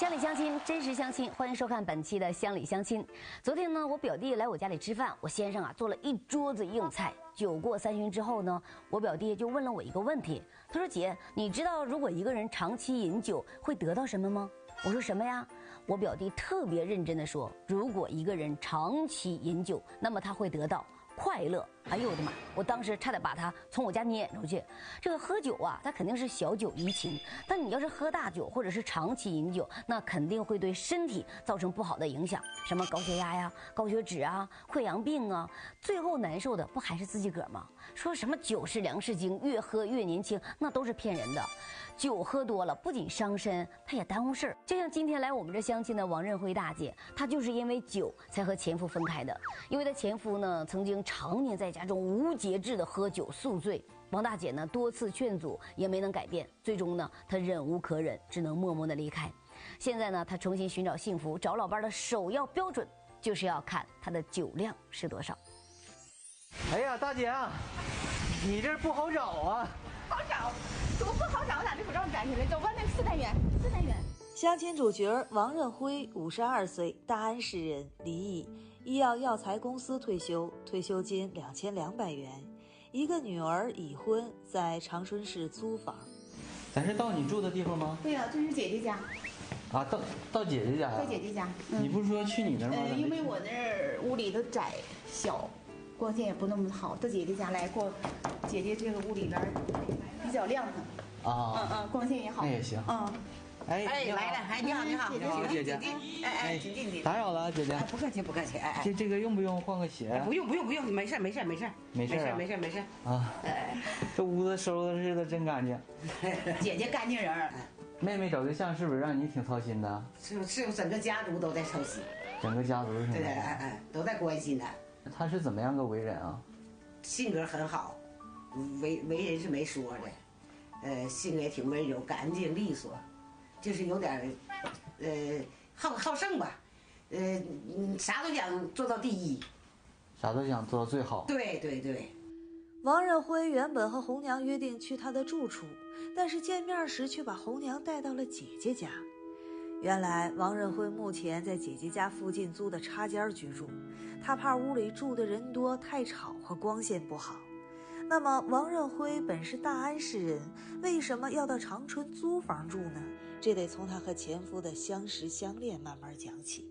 乡里乡亲，真实相亲，欢迎收看本期的乡里乡亲。昨天呢，我表弟来我家里吃饭，我先生做了一桌子硬菜。酒过三巡之后呢，我表弟就问了我一个问题，他说：“姐，你知道如果一个人长期饮酒会得到什么吗？”我说：“什么呀？”我表弟特别认真地说：“如果一个人长期饮酒，那么他会得到快乐。”哎呦我的妈！我当时差点把他从我家撵出去。这个喝酒啊，它肯定是小酒怡情，但你要是喝大酒或者是长期饮酒，那肯定会对身体造成不好的影响，什么高血压呀、高血脂啊、溃疡病啊，最后难受的不还是自己个儿吗？说什么酒是粮食精，越喝越年轻，那都是骗人的。酒喝多了不仅伤身，它也耽误事儿。就像今天来我们这相亲的王任辉大姐，她就是因为酒才和前夫分开的。因为她前夫呢曾经常年在家中无节制的喝酒宿醉，王大姐呢多次劝阻也没能改变，最终呢她忍无可忍，只能默默的离开。现在呢她重新寻找幸福，找老伴的首要标准就是要看她的酒量是多少。 哎呀，大姐啊，你这不好找啊！ 好找，多不好找，我咋就不让你摘去了？走吧，那4单元。 相亲主角王任辉，52岁，大安市人，离异，医药药材公司退休，退休金2200元，一个女儿，已婚，在长春市租房。 咱是到你住的地方吗？ 对呀，这是姐姐家。 啊，到姐姐家呀？ 在姐姐家。 你不是说去你那儿吗？ 因为我那儿屋里都窄小，光线也不那么好，到姐姐家来过。姐姐这个屋里边比较亮堂。 啊。 光线也好。 那也行。 哎， 来了，哎，你好， 你好，姐姐。 哎，请， 打扰了，姐姐。 不客气，不客气，哎。 这个用不用换个鞋？ 不用，没事。 没事啊。 这屋子收拾的真干净。 姐姐干净人。 妹妹找对象是不是让你挺操心的？ 是，整个家族都在操心。 整个家族是吗？ 对，都在关心他。 他是怎么样个为人啊？ 性格很好，为人是没说的，性格也挺温柔、干净利索。就是有点好胜吧，啥都想做到第一， 啥都想做到最好。 对。 王任辉原本和红娘约定去他的住处，但是见面时却把红娘带到了姐姐家。原来王任辉目前在姐姐家附近租的插间居住，他怕屋里住的人多太吵和光线不好。那么王任辉本是大安市人，为什么要到长春租房住呢？这得从他和前夫的相识相恋慢慢讲起。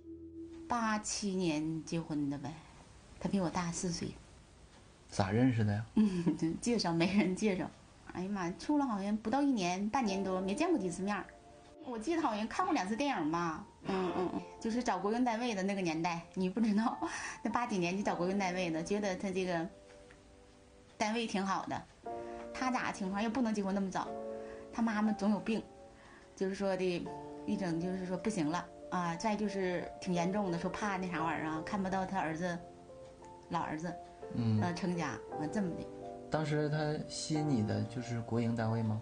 87年结婚的呗，他比我大4岁。 咋认识的呀？ 介绍，媒人介绍。哎呀妈，处了好像不到1年，半年多，没见过几次面。我记得好像看过2次电影吧。就是找国营单位的那个年代，你不知道，那80几年就找国营单位的，觉得他这个单位挺好的。他咋情况又不能结婚那么早，他妈妈总有病，就是说的一整就是说不行了啊。再就是挺严重的，说怕那啥玩意儿啊，看不到他儿子老儿子成家完这么的。 当时他吸引你的就是国营单位吗？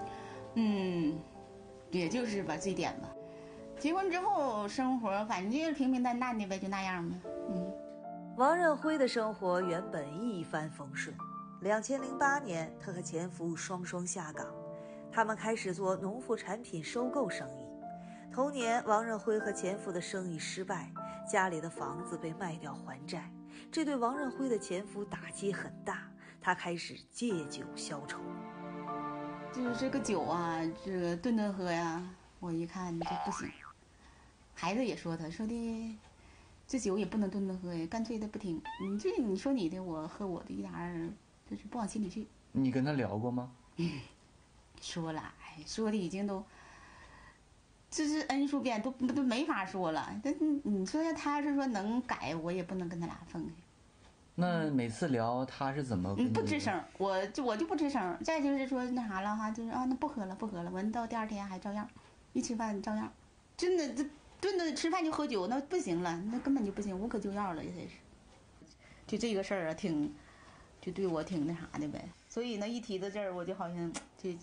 也就是吧，这点吧。结婚之后生活反正就是平平淡淡的呗，就那样嘛。 王任辉的生活原本一帆风顺。2008年，他和前夫双下岗，他们开始做农副产品收购生意。同年，王任辉和前夫的生意失败，家里的房子被卖掉还债，这对王任辉的前夫打击很大，他开始借酒消愁。 就是这个酒啊，这个顿喝呀，我一看这不行。孩子也说他说的，这酒也不能顿喝呀，干脆他不听。你说你的，我喝我的，一点儿就是不往心里去。 你跟他聊过吗？ 说了，说的已经都，这是 N 数遍都没法说了。但你说他是说能改，我也不能跟他俩分开。 那每次聊他是怎么不吱声，我就不吱声。再就是说那啥了哈，就是那不喝了，闻到第2天还照样，一吃饭照样，真的这顿顿吃饭就喝酒，那不行了，那根本就不行，无可救药了，也是。就这个事儿啊，就对我挺那啥的呗。所以呢，一提到这儿，我就好像这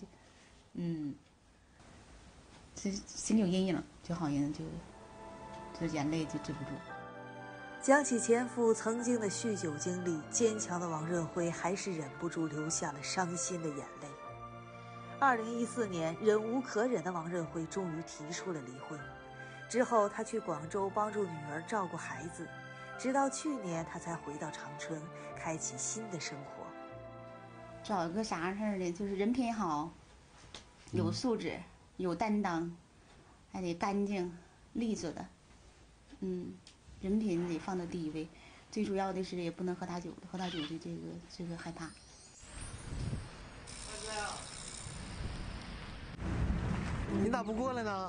心里有阴影，就好像就眼泪就止不住。 讲起前夫曾经的酗酒经历，坚强的王任辉还是忍不住流下了伤心的眼泪。2014年，忍无可忍的王任辉终于提出了离婚。 之后，他去广州帮助女儿照顾孩子，直到去年他才回到长春，开启新的生活。 找一个啥事儿的，就是人品好，有素质，有担当，还得干净利索的。人品得放到第一位，最主要的是也不能喝大酒的，喝大酒的这个害怕。 你咋不过来呢？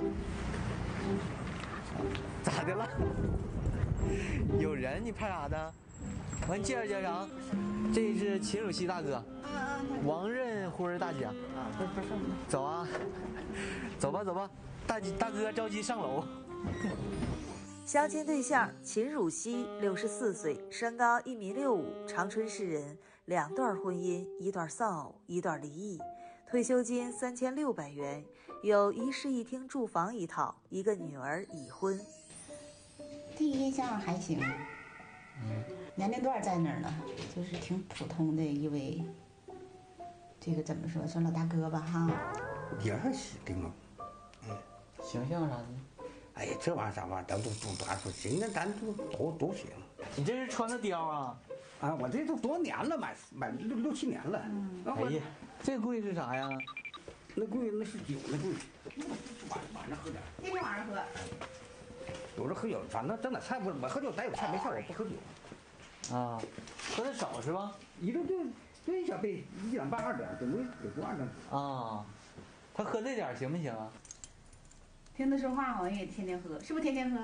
咋的了？有人，你怕啥的？我给你介绍介绍啊，这是秦汝熙大哥，王任辉大姐。走啊，走吧走吧，大哥着急上楼。 相亲对象秦汝熙，64岁，身高1.65米，长春市人，2段婚姻，1段丧偶，1段离异，退休金3600元，有1室1厅住房1套，1个女儿，已婚。 第一印象还行，年龄段在那儿呢，就是挺普通的一位，这个怎么说，算老大哥吧哈。 也还行的嘛， 形象啥的？ 哎呀，这玩意儿啥玩意儿都行，那咱都行。 你这是穿的貂啊？ 啊，我这都多年了，买6、7年了。 哎呀，这柜是啥呀？ 那柜那是酒，那柜晚上喝点。 天天晚上喝。 有时候喝酒，反正整点菜不，我喝酒咱有菜没菜我不喝酒。 啊，喝的少是吧？ 一顿就1小杯，1点半2点，怎么也不按照。 啊，他喝这点行不行啊？ 听他说话好像也天天喝，是不是天天喝？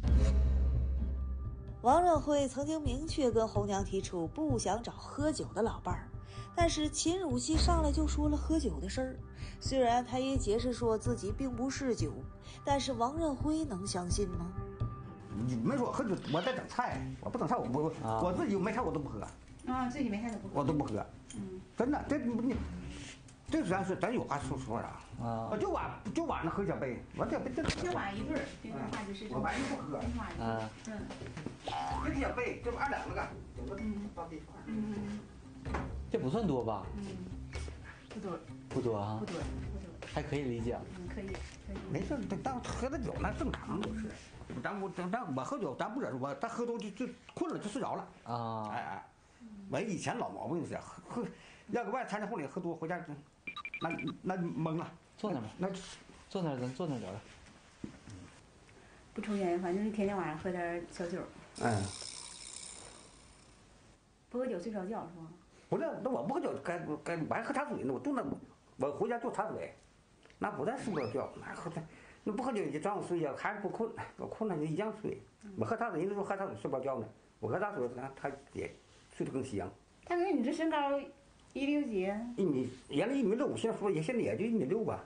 王任辉曾经明确跟红娘提出不想找喝酒的老伴儿，但是秦汝熙上来就说了喝酒的事儿。虽然他也解释说自己并不嗜酒，但是王任辉能相信吗？ 你没说喝酒，我在整菜，我不整菜，我自己没菜我都不喝。 啊，自己没菜都不喝。 我都不喝。真的，这咱有话说啥啊？就晚上喝1小杯，我这今天晚上一顿，这句话就是我晚上不喝。 啊， 1小杯，这不2两了个，9个到地方。 这不算多吧？ 不多。 不多啊。 不多。 还可以理解。 可以。 没事，但喝点酒那正常都是。我喝酒，咱不忍我，咱喝多就困了就睡着了啊！哎，我以前老毛病是喝，要搁外参加婚礼喝多回家，那懵了。 坐那吧，坐那咱坐那聊聊。 不抽烟，反正天天晚上喝点小酒。不喝酒睡不着觉是吧？ 不是，那我不喝酒，我还喝茶水呢。我回家就茶水，那不但睡不着觉，那不喝酒就照样睡觉，还是不困，我困了就一样睡。我喝茶水，人家说喝茶水睡不着觉呢，我喝茶水他也睡得更香。 大哥，你这身高1.6几？ 原来1.65米，现在也就1.6米吧。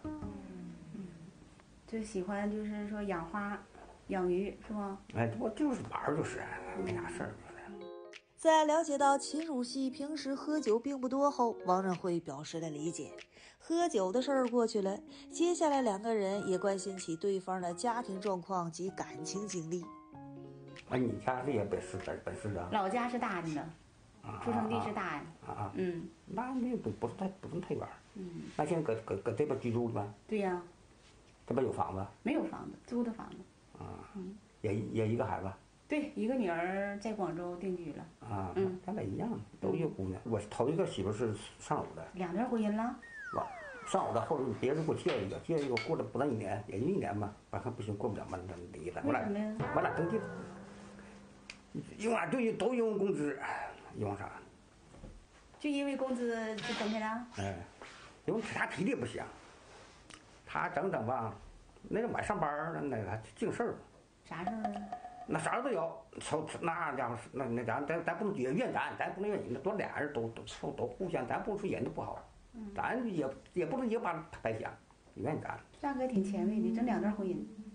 就喜欢就是说养花、养鱼是吗？ 哎，我就是玩儿，就是没啥事儿。 在了解到秦汝熙平时喝酒并不多后，王任辉表示了理解。喝酒的事儿过去了，接下来2个人也关心起对方的家庭状况及感情经历。 你家是也本市的？ 老家是大安的，出生地是大安。 那不是太远。那现在搁这边居住了吗？ 对呀。 这边有房子？ 没有房子，租的房子。 也一个孩子。 对，一个女儿在广州定居了。 咱俩一样，都一个姑娘。我头一个媳妇是上偶的。 2段婚姻了。 上偶的，后来别人给我介绍一个，过了不到1年，也就1年吧。我看不行，过不了嘛，咱离了。 为什么呀？ 我俩登记了。因为都因为工资，因为啥？ 就因为工资就分开了？ 因为他体力不行，他整吧，那晚上班那个净事儿。 啥事儿啊？ 那啥都有，那家伙那咱不能怨咱不能怨人，那多俩人都互相，咱不能说人都不好，咱也不能也把他白想，怨咱。 大哥挺前卫的，整2段婚姻。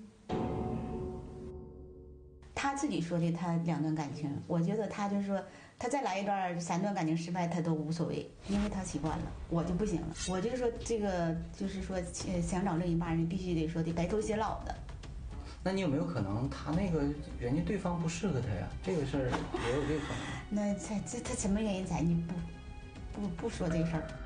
他自己说的，他2段感情，我觉得他就是说，他再来一段3段感情失败，他都无所谓，因为他习惯了。我就不行了，我就是说这个就是说想找另一半，你必须得说的白头偕老的。 那你有没有可能他那个人家对方不适合他呀？这个事儿也有这个可能。 那他什么原因才你不说这个事儿？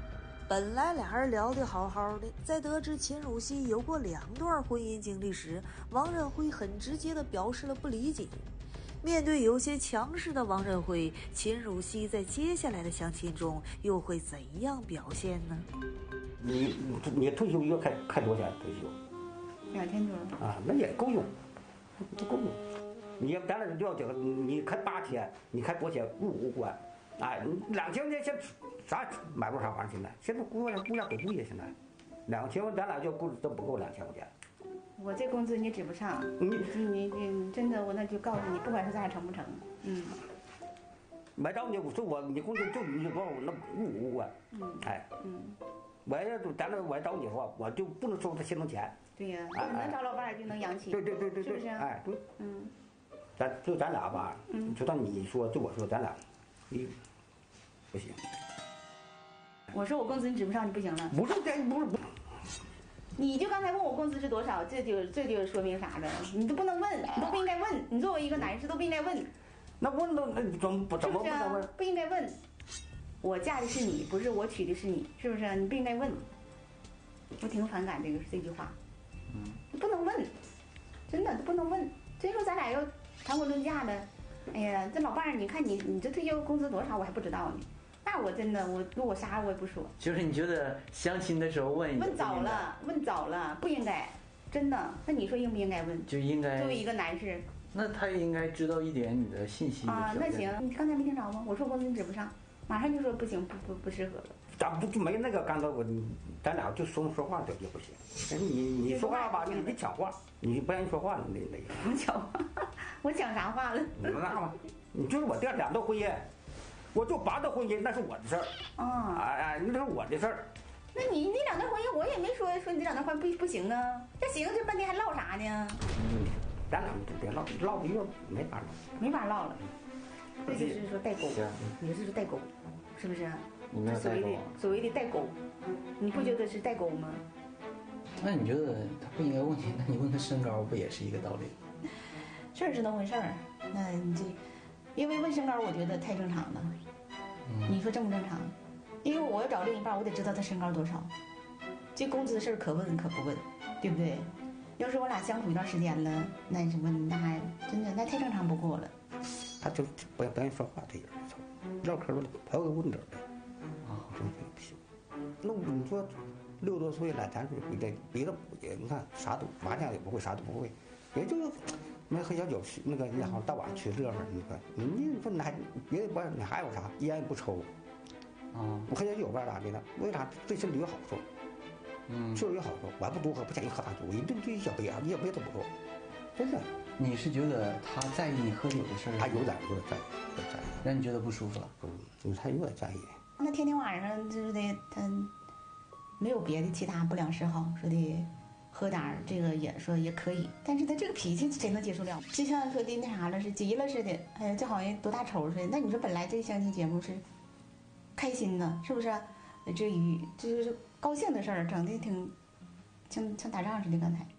本来俩人聊得好好的，在得知秦汝熙有过2段婚姻经历时，王仁辉很直接地表示了不理解。面对有些强势的王仁辉，秦汝熙在接下来的相亲中又会怎样表现呢？ 你退休一个开多少钱退休 ？2000多啊，那也够用，不够用。你要咱俩就要这个，你开8千，你开多少钱5万，哎，2000年现啥买不着啥玩意儿？现在物价多贵呀！现在2000万，咱俩就工资都不够2000块钱。 我这工资你指不上，你真的，我那就告诉你，不管是咱俩成不成， 买着你说你工资就你多少那5万，哎，我要咱俩我要找你的话，我就不能收他现成钱。 对呀，能找老伴儿就能养起。 对， 是不是？ 哎，对，咱俩吧，就当你说就我说，咱俩，不行。 我说我工资你指不上，你不行了。 不是。 你就刚才问我工资是多少，这就说明啥呢？你都不能问，你都不应该问。你作为一个男士都不应该问。 那问都那怎么不能问？ 不应该问。我嫁的是你，不是我娶的是你，是不是？你不应该问。我挺反感这句话。你不能问，真的不能问。真说咱俩要谈婚论嫁的，哎呀，这老伴儿，你看你这退休工资多少，我还不知道呢。那我真的我啥我也不说。 就是你觉得相亲的时候问早了，不应该，真的。那你说应不应该问？ 就应该。 作为一个男士， 那他也应该知道一点你的信息啊。那行，你刚才没听着吗？我说工资指不上，马上就说不行，不适合了。 咱不就没那个干到咱俩就说话就不行。你说话吧，你得讲话，你不让人说话，你得。 我讲话，我讲啥话了？ 那吧，你就是我2段婚姻。我就8段婚姻，那是我的事儿。那是我的事儿。 那你那2段婚姻，我也没说你这2段婚姻不行啊。这行，这半天还唠啥呢？ 咱俩别唠的越没法唠了。这就是说代沟，也是说代沟，是不是？ 你没有代沟。 所谓的代沟，你不觉得是代沟吗？ 那你觉得他不应该问你？那你问他身高不也是一个道理？ 事儿是那回事儿，那你这。因为问身高，我觉得太正常了。你说正不正常？因为我要找另一半，我得知道他身高多少。这工资的事儿可问可不问，对不对？要是我俩相处一段时间了，那什么，那还真的那太正常不过了。 他就不愿意说话，这人唠嗑都刨根问底的，真不行。那你说6多岁了，咱说别的也你看啥都麻将也不会，啥都不会，也就。没喝小酒，那个你好大晚去乐呵，你说你还别的不，你还有啥？烟不抽，我喝小酒吧咋的呢？为啥对身体有好处？确实有好处。我还不多喝，不建议喝大酒，一顿就1小杯啊，1小杯都不够，真的。 你是觉得他在意你喝酒的事儿？ 他有点在意， 让你觉得不舒服了？ 他有点在意。 那天天晚上就是得他没有别的其他不良嗜好，说的。喝点儿这个也说也可以，但是他这个脾气谁能接受了？就像说的那啥了，是急了似的，哎呀，就好像多大仇似的。那你说本来这个相亲节目是开心的，是不是？这就是高兴的事儿，整的挺像打仗似的。刚才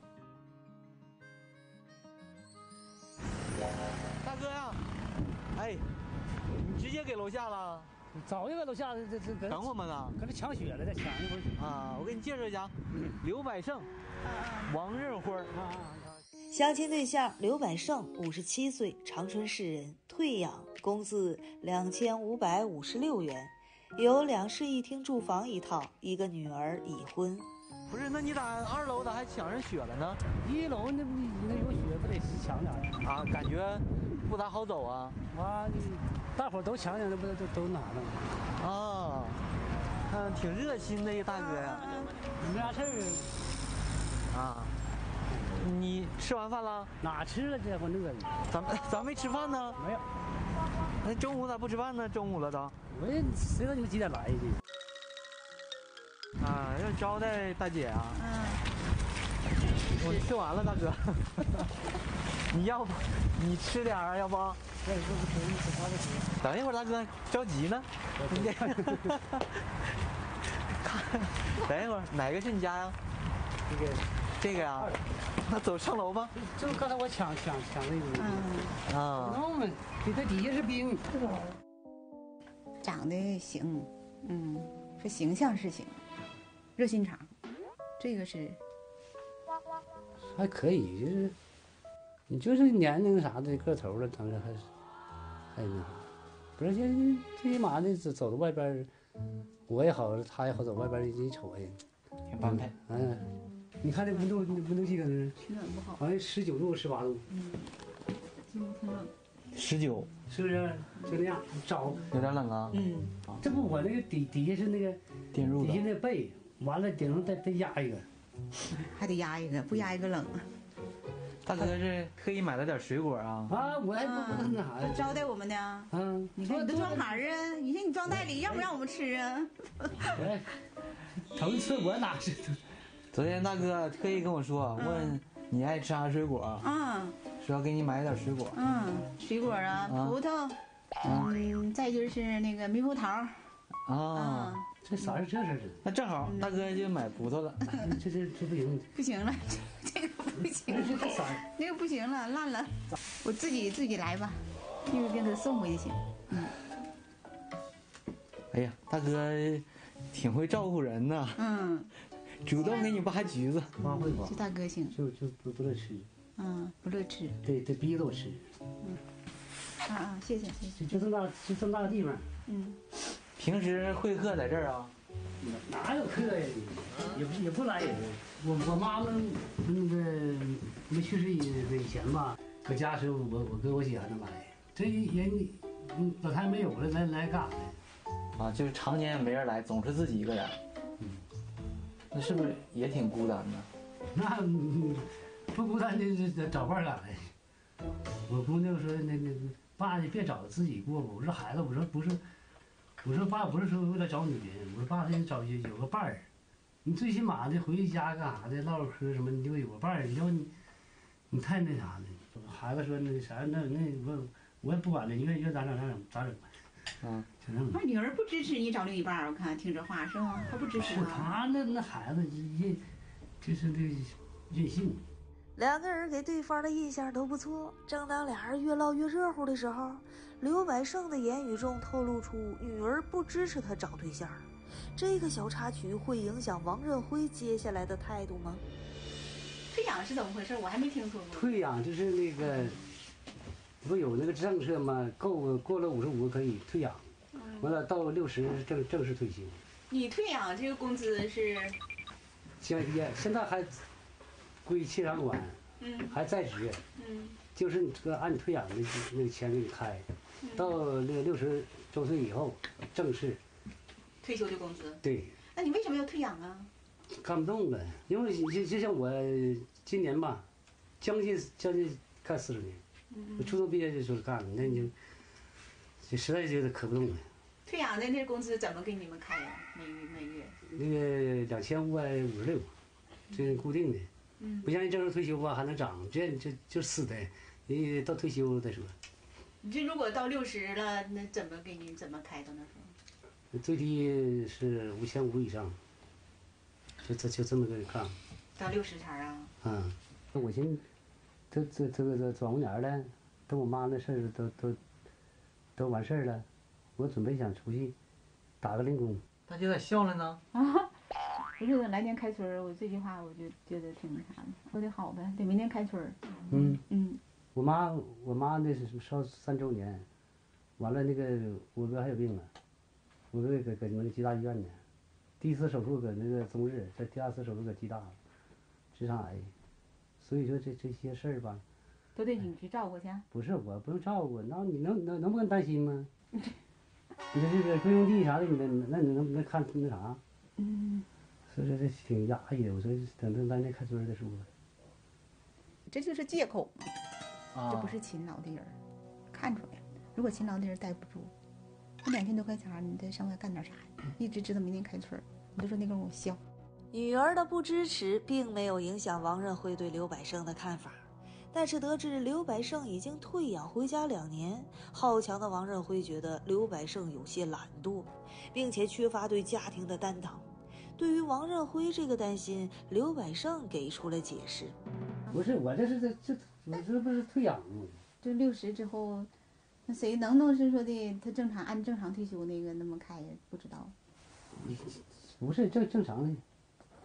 大哥呀，哎，你直接给楼下了？ 早就在楼下这等我们呢， 搁这抢血了，再抢一会儿啊！我给你介绍一下，刘百胜，王仁辉相亲对象刘百胜，57岁，长春市人，退养，工资2556元，有2室1厅住房一套，一个女儿，已婚。 不是，那你咋2楼咋还抢人血了呢 ？1楼那有血不得抢点啊？感觉不咋好走啊。 大伙都抢抢，那不都拿了吗？ 啊，挺热心的一大哥呀。 你没啥事儿啊？你吃完饭了？ 哪吃了？这会饿的。 咱没吃饭呢？ 没有。 那中午咋不吃饭呢？中午了都。 我也谁知道你们几点来的？ 啊，要招待大姐啊。我吃完了，大哥。你要不你吃点儿，要不？等一会儿，大哥着急呢。等一会儿，哪个是你家呀？这个呀。那走上楼吧。 就刚才我抢那个。 啊。 你这底下是冰。 长得行，说形象是行。 热心肠，这个是还可以，就是你就是年龄啥的个头了，当然还那啥，不是最起码的走到外边，我也好，他也好，走外边一瞅哎， 挺般配。 嗯，你看这温度计搁那儿， 取暖不好， 好像19度18度， 挺冷。 19， 是不是？就那样找， 有点冷啊。 这不我那个底下是那个电褥底下的。 那被，完了顶上再压一个。 还得压一个，不压一个冷啊。 大哥是特意买了点水果啊。 啊，我还不那啥呀？ 招待我们呢。 嗯， 你看你都装哪儿啊？你说你装袋里，让不让我们吃啊？ 哎，头一次我哪是？ 昨天大哥特意跟我说，问你爱吃啥水果，说要给你买点水果。 水果啊，葡萄，再就是那个猕猴桃。 啊， 这啥是这事儿？ 那正好大哥就买葡萄了。 这不行， 不行了，这个不行， 这啥？ 那个不行了，烂了。我自己来吧，那个给他送回去行。 哎呀，大哥挺会照顾人呐。主动给你扒橘子。 花卉吧， 这大哥行。 就不乐吃。 不乐吃。 对，得逼着我吃。 谢谢。 就这么大个地方。 平时会客在这儿啊？ 哪有客呀？也不来人。我妈妈那个没去世以前吧，搁家时候我跟我姐还能来。这人老太太没有了，来干啥呢？ 啊，就是常年没人来，总是自己一个人。那是不是也挺孤单的？ 那不孤单的找伴干啥呀？我姑娘说那爸你别找自己过吧。我说孩子，我说不是。我说爸不是说为了找女人，我说爸是找有个伴儿，你最起码的回家干啥的唠唠嗑什么，你就有个伴儿，要你太那啥了。孩子说那啥那我也不管了，你愿咋整。就这么。 那女儿不支持你找另一半，我看听这话是吗？她不支持是他那孩子就是那任性。 两个人给对方的印象都不错。正当俩人越唠越热乎的时候，刘百胜的言语中透露出女儿不支持他找对象。这个小插曲会影响王任辉接下来的态度吗？ 退养是怎么回事？我还没听说过。 退养就是那个不有那个政策吗？过了55可以退养，完了到60正式退休。 你退养这个工资是？ 现在还归切长管，还在职，就是你这个按你退养的那个钱给你开，到那个60周岁以后正式退休的工资。 对。 那你为什么要退养啊？ 干不动了，因为就像我今年吧，将近干40年，我初中毕业就说干了，那你就实在觉得可不动了。 退养的那工资怎么给你们开呀？每月？ 那个2556，这是固定的，不像你正式退休吧还能涨，这就死的，你到退休再说。 你这如果到60了，那怎么给你怎么开到那时候？ 最低是5500以上，就这么个干。 到60才啊？ 我寻思这转过年了，等我妈那事儿都完事儿了，我准备想出去打个零工。 大姐咋笑了呢？ 不是来年开春，我这句话我就觉得挺那啥的，说的好呗，得明年开春。 我妈那是烧3周年，完了那个我哥还有病了，我哥搁你们那吉大医院呢，第一次手术搁那个中日，这第二次手术搁吉大，直肠癌，所以说这些事儿吧， 都得你去照顾去。 不是我不用照顾，那你能不能担心吗？你说这个归用地啥的，你能看那啥？所以说这挺压抑的。我说等来年开春再说。 这就是借口嘛，这不是勤劳的人，看出来了。如果勤劳的人待不住，那2000多块钱，你在上外干点啥呀？一直知道明年开春，你都说那跟我笑。 女儿的不支持并没有影响王任辉对刘百胜的看法，但是得知刘百胜已经退养回家2年，好强的王任辉觉得刘百胜有些懒惰，并且缺乏对家庭的担当。对于王任辉这个担心，刘百胜给出了解释。 不是我这不是退养吗？ 就60之后，那谁能是说的他按正常退休那个那么开呀？不知道。 不是正常的，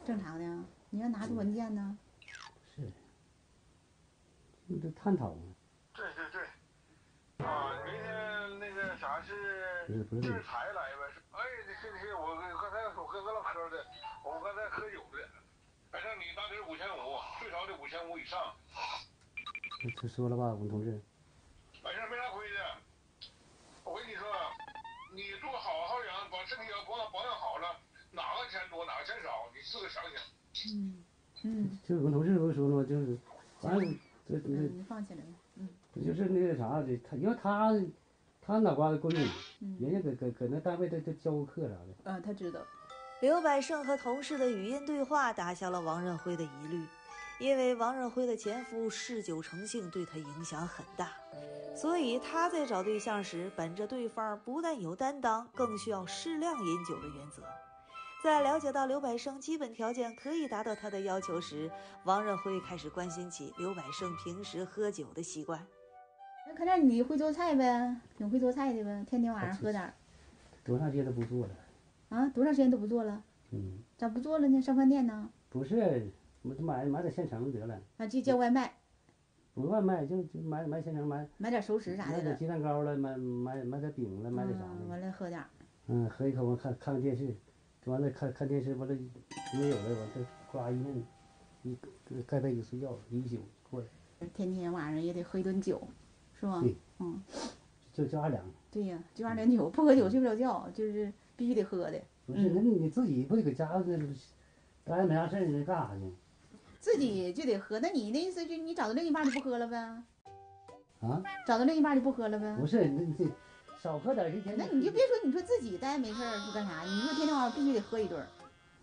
正常的啊。你要拿出文件呢？ 是，你都探讨嘛。 对。啊，明天那个啥是制裁来呗？哎，是，我刚才我跟他唠嗑的，我刚才喝酒的。反正你当时5500，最少得5500以上。 这说了吧，我们同志。 完事没啥亏的。我跟你说，你做好养，把身体要保养好了，哪个钱多哪个钱少，你自个想想。 就我们同事不是说了吗？就是，反正你放起来了。 就是那个啥的，因为他脑瓜子过硬，人家搁那单位都教过课啥的。 他知道。 刘百胜和同事的语音对话打消了王任辉的疑虑，因为王任辉的前夫嗜酒成性对他影响很大，所以他在找对象时本着对方不但有担当，更需要适量饮酒的原则。在了解到刘百胜基本条件可以达到他的要求时，王任辉开始关心起刘百胜平时喝酒的习惯。 那看来你会做菜呗，挺会做菜的呗，天天晚上喝点。 多长时间都不做了。 啊，多长时间都不做了？咋不做了呢？上饭店呢？ 不是，我就买点现成得了。 啊，就叫外卖。 不外卖，就买现成买点熟食啥的。 买点鸡蛋糕了，买点饼了，买点啥的。 完了喝点。 喝一口完看个电视，完了看电视完了没有了，完这呱一弄，盖被子睡觉，1宿过了。 天天晚上也得喝一顿酒，是吧？ 对。就2两。 对呀，就2点酒，不喝酒睡不着觉，就是必须得喝的。 不是，那你自己不得搁家那待着没啥事儿，你干啥去？ 自己就得喝，那你那意思就你找到另一半就不喝了呗？ 啊？ 找到另一半就不喝了呗？ 不是，那你这少喝点一天。 那你就别说你说自己待没事儿是干啥？你说天天晚上必须得喝一顿。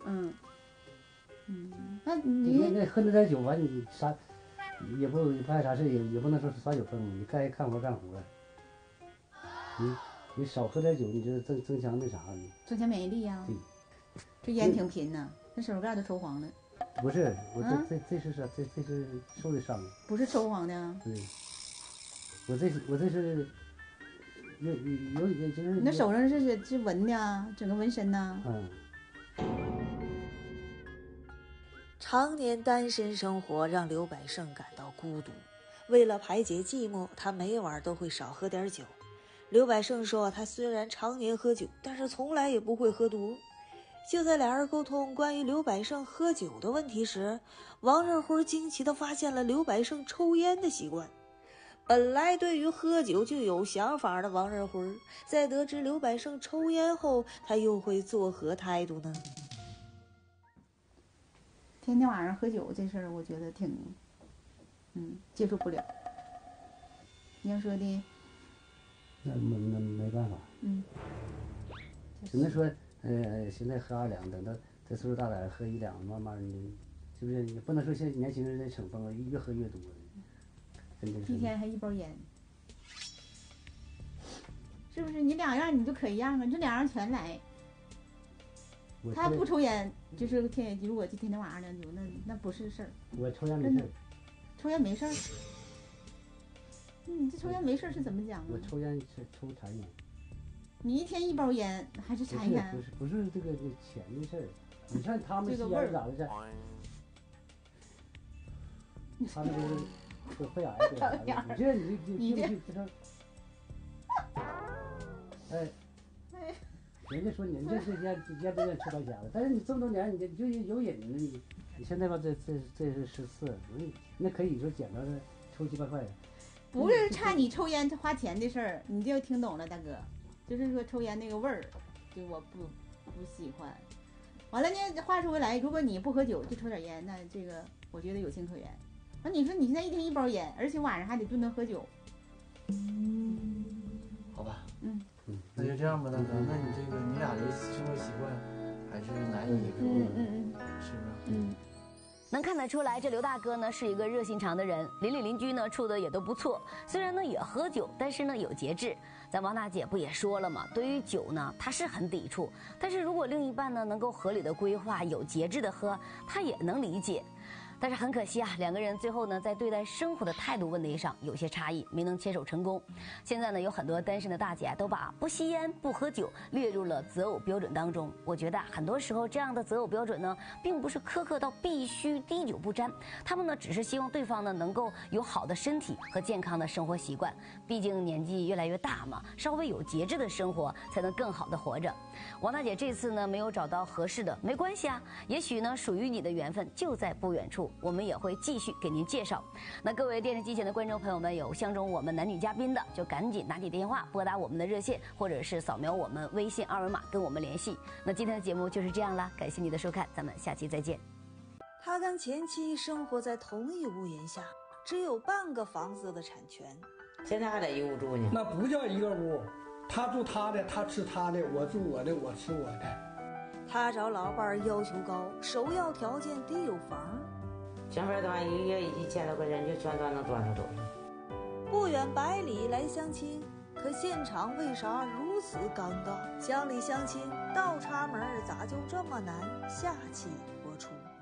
那你那喝那点酒完你啥也不干啥事，也不能说是耍酒疯，你该干活干活。你少喝点酒，你就增强那啥呢？ 增强免疫力呀。 对。 这烟挺贫呐，那手盖都抽黄了。 不是，我这是啥？这是受的伤。 不是抽黄的。 对。我这是有一个就是。 你那手上是纹的，整个纹身呐。 常年单身生活让刘百胜感到孤独，为了排解寂寞，他每晚都会少喝点酒。刘百胜说，他虽然常年喝酒，但是从来也不会喝毒。就在俩人沟通关于刘百胜喝酒的问题时，王任辉惊奇地发现了刘百胜抽烟的习惯。本来对于喝酒就有想法的王任辉，在得知刘百胜抽烟后，他又会作何态度呢？ 天天晚上喝酒这事儿，我觉得挺，接受不了。你要说的。 那没办法。只能说，现在喝2两，等到这岁数大点喝1两，慢慢的，是不是？你不能说现在年轻人这逞疯了，越喝越多。 一天还1包烟，是不是？你2样你就可一样啊，这2样全来。他不抽烟，就是如果就天天晚上2酒，那不是事儿。 我抽烟没事。 抽烟没事儿。你这抽烟没事是怎么讲啊？ 我抽烟是抽馋烟。 你一天1包烟还是馋烟？ 不是这个钱的事儿。你看他们吸烟咋的这？他们都肺癌得啥的，你这成。人家说你这烟都愿吃白瞎了，但是你这么多年你就有瘾了，你现在吧这是14，那可以说捡到这抽7、8块。 不是差你抽烟花钱的事儿，你就听懂了，大哥，就是说抽烟那个味儿，就我不喜欢。完了呢，话说回来，如果你不喝酒就抽点烟，那这个我觉得有情可原。那你说你现在一天1包烟，而且晚上还得顿顿喝酒， 好吧，那就这样吧，大哥，那你这个你俩的生活习惯还是难以是不是？ 能看得出来，这刘大哥呢是一个热心肠的人，邻里邻居呢处的也都不错。虽然呢也喝酒，但是呢有节制。咱王大姐不也说了吗？对于酒呢，她是很抵触，但是如果另一半呢能够合理的规划、有节制的喝，她也能理解。 但是很可惜啊，两个人最后呢，在对待生活的态度问题上有些差异，没能牵手成功。现在呢，有很多单身的大姐都把不吸烟、不喝酒列入了择偶标准当中。我觉得很多时候这样的择偶标准呢，并不是苛刻到必须滴酒不沾，他们呢只是希望对方呢能够有好的身体和健康的生活习惯。毕竟年纪越来越大嘛，稍微有节制的生活才能更好的活着。王大姐这次呢没有找到合适的，没关系啊，也许呢属于你的缘分就在不远处。我们也会继续给您介绍。那各位电视机前的观众朋友们，有相中我们男女嘉宾的，就赶紧拿起电话拨打我们的热线，或者是扫描我们微信二维码跟我们联系。那今天的节目就是这样啦，感谢你的收看，咱们下期再见。 他跟前妻生活在同一屋檐下，只有半个房子的产权。 现在还在一屋住呢。 那不叫一个屋，他住他的，他吃他的，我住我的，我吃我的。 他找老伴要求高，首要条件得有房。 全班团一月1000多个人，就全团能端上走。 不远百里来相亲，可现场为啥如此尴尬？乡里相亲倒插门咋就这么难？下期播出。